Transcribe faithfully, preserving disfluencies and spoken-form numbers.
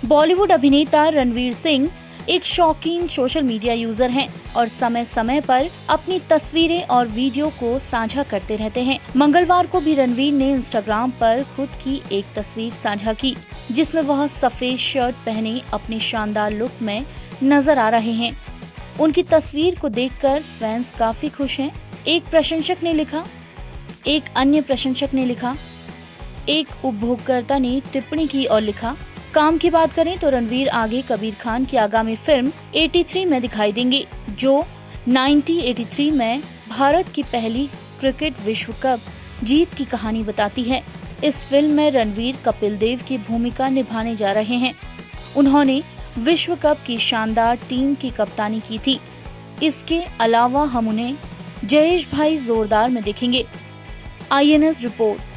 बॉलीवुड अभिनेता रणवीर सिंह एक शौकीन सोशल मीडिया यूजर हैं और समय समय पर अपनी तस्वीरें और वीडियो को साझा करते रहते हैं। मंगलवार को भी रणवीर ने इंस्टाग्राम पर खुद की एक तस्वीर साझा की, जिसमें वह सफेद शर्ट पहने अपने शानदार लुक में नजर आ रहे हैं। उनकी तस्वीर को देखकर फैंस काफी खुश हैं। एक प्रशंसक ने लिखा एक अन्य प्रशंसक ने लिखा एक उपभोक्ता ने टिप्पणी की और लिखा, काम की बात करें तो रणवीर आगे कबीर खान की आगामी फिल्म तिरासी में दिखाई देंगे, जो उन्नीस सौ तिरासी में भारत की पहली क्रिकेट विश्व कप जीत की कहानी बताती है। इस फिल्म में रणवीर कपिल देव की भूमिका निभाने जा रहे हैं। उन्होंने विश्व कप की शानदार टीम की कप्तानी की थी। इसके अलावा हम उन्हें जयेश भाई जोरदार में देखेंगे। I N S report.